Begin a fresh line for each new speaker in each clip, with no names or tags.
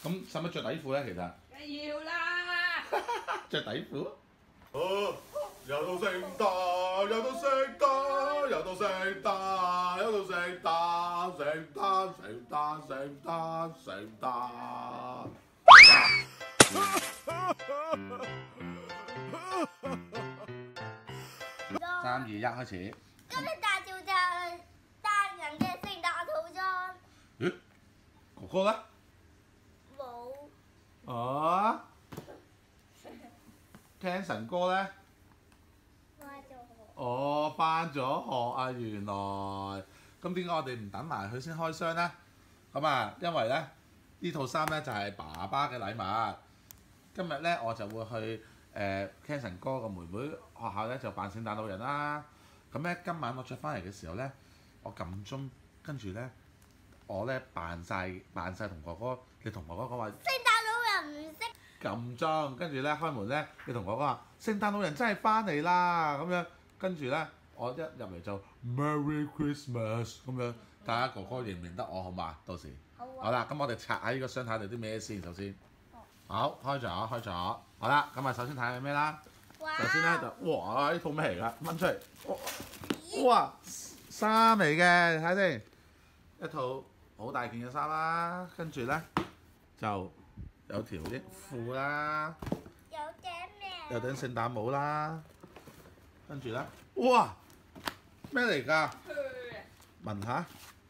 咁使唔使着底褲咧？其實
梗要啦，
着底褲。
又到聖誕，又到聖誕，又到聖誕，又到聖誕，聖誕，聖誕，聖誕，聖誕。
3、2、1開始。
今日大照就係單人嘅聖誕套裝。
咦？哥哥咧？
冇。
啊 ？Kenson 哥咧？
返咗學。
哦，返咗學啊，原來。咁點解我哋唔等埋佢先開箱咧？咁啊，因為咧呢套衫咧就係爸爸嘅禮物。今日咧我就會去Kenson 哥個妹妹學校咧就扮聖誕老人啦。咁咧今晚我着翻嚟嘅時候咧，我撳鐘，跟住咧我咧扮晒同哥哥，你同哥哥講話
聖誕老人唔識。
撳鐘，跟住咧開門咧，你同哥哥話聖誕老人真係翻嚟啦咁樣，跟住咧我一入嚟就 Merry Christmas 咁樣，睇下哥哥認唔認得我好嘛？到時好啦，咁我哋拆下呢個箱睇下啲咩先，首先好開咗，好啦，咁啊首先睇下咩啦。首先咧就哇呢套咩嚟㗎？掹出嚟，哇衫嚟嘅，睇下先，一套好大件嘅衫啦，跟住咧就有條益褲啦，
有頂咩？
有頂聖誕帽啦，跟住咧哇咩嚟㗎？聞下，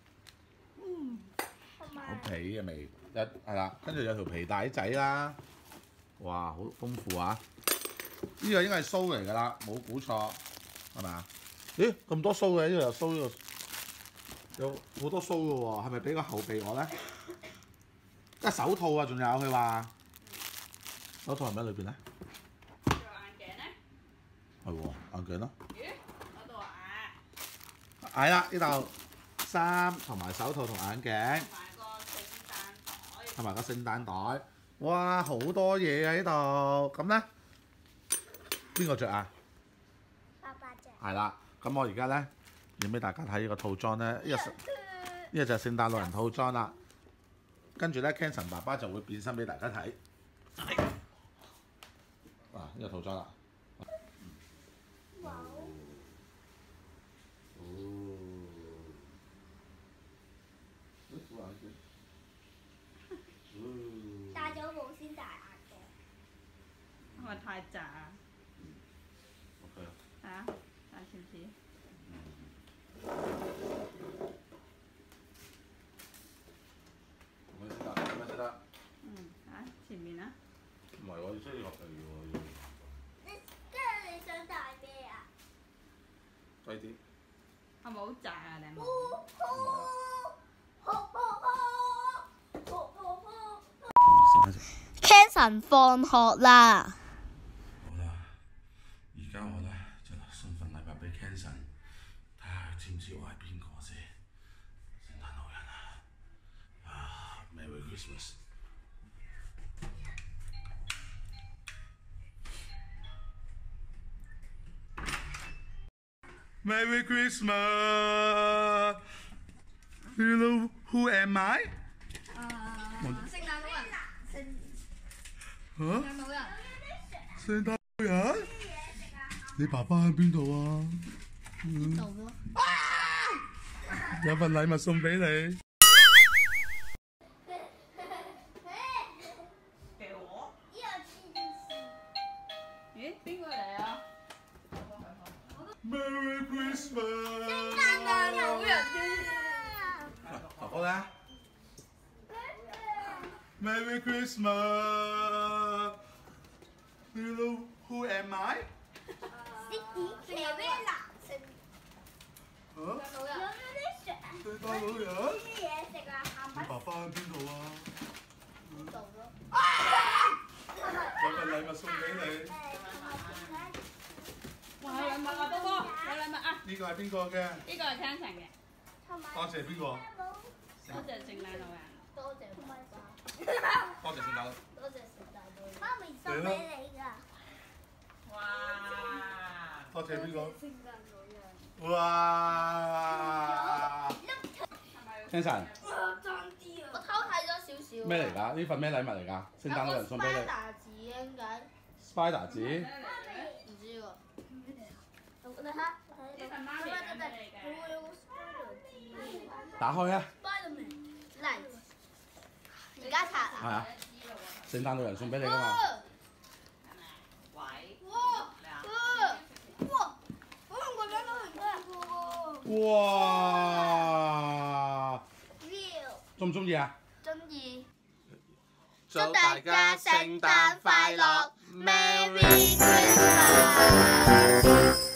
好皮嘅味，係啦，跟住有條皮帶仔啦，哇好豐富啊！呢個應該係鬚嚟㗎啦，冇估錯係咪啊？咦咁多鬚嘅，呢度有鬚，呢度有好多鬚嘅喎，係咪俾個後備我咧？即係手套啊，仲有佢話手套係咪喺裏邊咧？
仲有眼鏡咧？
係喎，眼鏡咯。
咦？嗰度啊？
係啦，呢度衫同埋手套同眼鏡，
同埋個聖誕袋。
同埋個聖誕袋，哇好多嘢啊呢度，咁咧邊個着啊？
爸爸着。
係啦，咁我而家咧要俾大家睇呢個套裝咧，呢個就係聖誕老人套裝啦。跟住咧 ，Kenson 爸爸就會變身俾大家睇。嗱，呢個套裝啦。
哇！戴咗冇先戴眼鏡。
係咪太窄啊？
OK。
係啊，睇似唔似？
咁樣先得，咁樣先得。
前面啊？
唔係喎，要需要落地喎。
跟住你想戴咩啊？
低啲。
係咪好窄啊？你冇？
Kenson 放學啦。
好啦，而家我咧就送份禮物俾 Kenson， 睇下佢知唔知我係邊個先？聖誕老人啊！Merry Christmas！ Merry Christmas! You know who am I?
聖誕老人。
嚇？
聖誕老人。
聖誕老人？你爸爸喺邊度啊？
呢度咯。
有份禮物送俾你。
俾我？
呢個電視。
咦？邊個嚟啊？
Merry Christmas！
聖誕老人。
哥哥咧
Merry Christmas! You know who am I?
有咩藍色？
嚇？
有咩食啊？
聖誕老人？
啲嘢食啊，鹹品。
爸爸喺邊度啊？
呢度咯。
有份禮物送俾你。
哇！有禮物啊，波波，有禮物啊！
呢個係邊個嘅？
呢個係 Kenson 嘅，
多謝邊個？
多謝聖誕老人。
多謝媽咪。
多謝聖誕。
多謝聖誕老人。媽咪送俾你㗎。
哇！
多謝邊個？
聖誕老人。
哇！
Kenson，
我偷睇咗少少。
咩嚟㗎？呢份咩禮物嚟㗎？聖誕老人送俾你。Spider 紙。
唔知喎。你睇下，
呢份媽咪揀俾你嘅。
打開啊！
嚟，而家拆啊！
係啊，聖誕老人送俾你㗎嘛。哇！中唔中意啊？
中意。
祝大家聖誕快樂
，Merry Christmas！